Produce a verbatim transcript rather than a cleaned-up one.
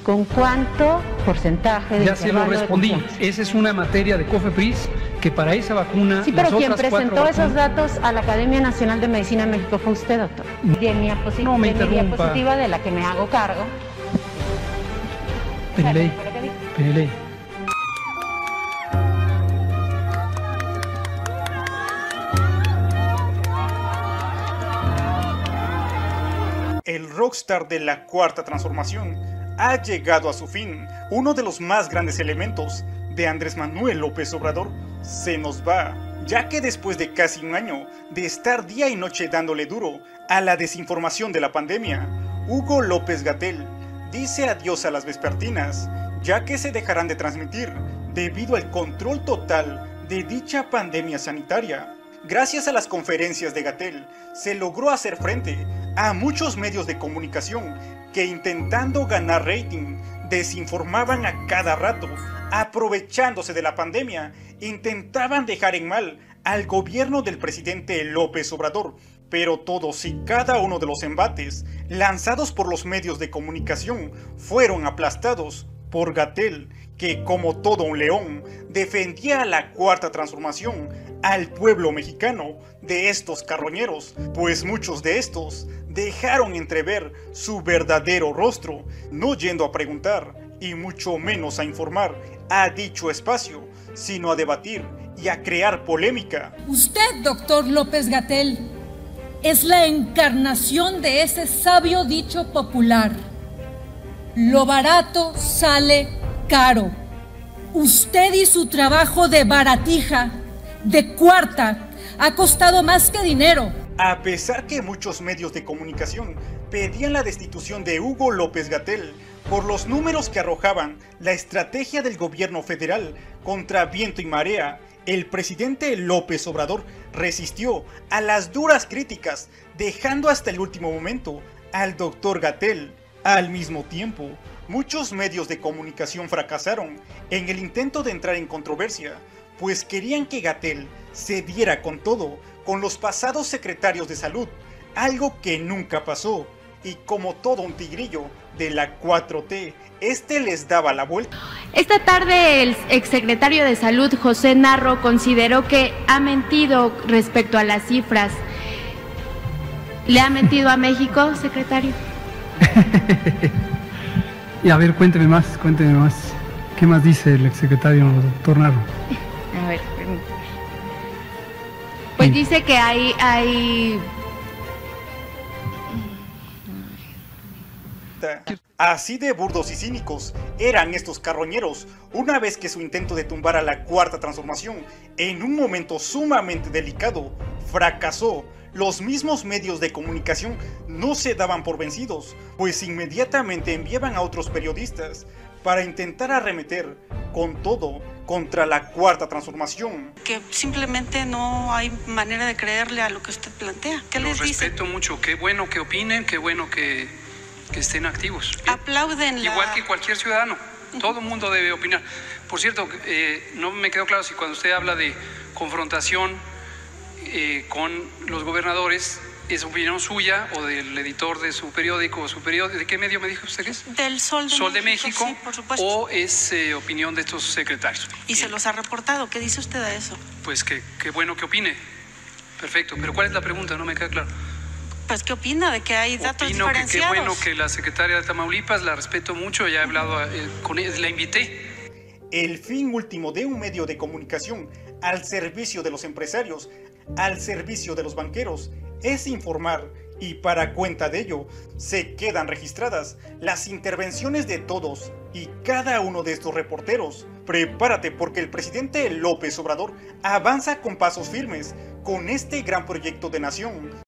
¿Con cuánto porcentaje de Ya se lo respondí. Esa es una materia de COFEPRIS que para esa vacuna... Sí, pero quien presentó esos vacunas... datos a la Academia Nacional de Medicina de México fue usted, doctor. De mi, no me de mi diapositiva de la que me hago cargo. Penilei, Penilei. El rockstar de la Cuarta Transformación ha llegado a su fin. Uno de los más grandes elementos de Andrés Manuel López Obrador se nos va, ya que después de casi un año de estar día y noche dándole duro a la desinformación de la pandemia, Hugo López-Gatell dice adiós a las vespertinas, ya que se dejarán de transmitir debido al control total de dicha pandemia sanitaria. Gracias a las conferencias de Gatell, se logró hacer frente a muchos medios de comunicación que, intentando ganar rating, desinformaban a cada rato, aprovechándose de la pandemia, intentaban dejar en mal al gobierno del presidente López Obrador. Pero todos y cada uno de los embates lanzados por los medios de comunicación fueron aplastados por Gatell, que como todo un león defendía a la Cuarta Transformación, al pueblo mexicano de estos carroñeros, pues muchos de estos dejaron entrever su verdadero rostro, no yendo a preguntar y mucho menos a informar a dicho espacio, sino a debatir y a crear polémica. Usted, doctor López-Gatell, es la encarnación de ese sabio dicho popular: lo barato sale caro. Usted y su trabajo de baratija, de cuarta, ha costado más que dinero. A pesar que muchos medios de comunicación pedían la destitución de Hugo López-Gatell por los números que arrojaban la estrategia del gobierno federal contra viento y marea, el presidente López Obrador resistió a las duras críticas, dejando hasta el último momento al doctor Gatell. Al mismo tiempo, muchos medios de comunicación fracasaron en el intento de entrar en controversia, pues querían que Gatell se diera con todo con los pasados secretarios de salud, algo que nunca pasó, y como todo un tigrillo de la cuatro T, este les daba la vuelta. Esta tarde el exsecretario de Salud, José Narro, consideró que ha mentido respecto a las cifras. ¿Le ha mentido a México, secretario? Y a ver, cuénteme más, cuénteme más. ¿Qué más dice el exsecretario, doctor Narro? A ver, permítame. Pues dice que hay, hay... Así de burdos y cínicos eran estos carroñeros, una vez que su intento de tumbar a la Cuarta Transformación en un momento sumamente delicado fracasó. Los mismos medios de comunicación no se daban por vencidos, pues inmediatamente enviaban a otros periodistas para intentar arremeter con todo contra la Cuarta Transformación. Que simplemente no hay manera de creerle a lo que usted plantea. ¿Qué les dice? Respeto mucho, qué bueno que opinen, qué bueno que, que estén activos. Bien. Aplauden la... Igual que cualquier ciudadano, todo el mundo debe opinar. Por cierto, eh, no me quedó claro si cuando usted habla de confrontación eh, con los gobernadores, ¿es opinión suya o del editor de su periódico o su periódico? ¿De qué medio me dijo usted que es? Del Sol de Sol de México, México, sí, por supuesto. ¿O es eh, opinión de estos secretarios? Y Bien. Se los ha reportado. ¿Qué dice usted a eso? Pues que, qué bueno que opine. Perfecto, pero ¿cuál es la pregunta? No me queda claro. Pues, ¿qué opina de que hay datos Opino que diferenciados? qué bueno que la secretaria de Tamaulipas, la respeto mucho, ya he hablado eh, con ella, la invité. El fin último de un medio de comunicación al servicio de los empresarios, al servicio de los banqueros, es informar, y para cuenta de ello se quedan registradas las intervenciones de todos y cada uno de estos reporteros. Prepárate, porque el presidente López Obrador avanza con pasos firmes con este gran proyecto de nación.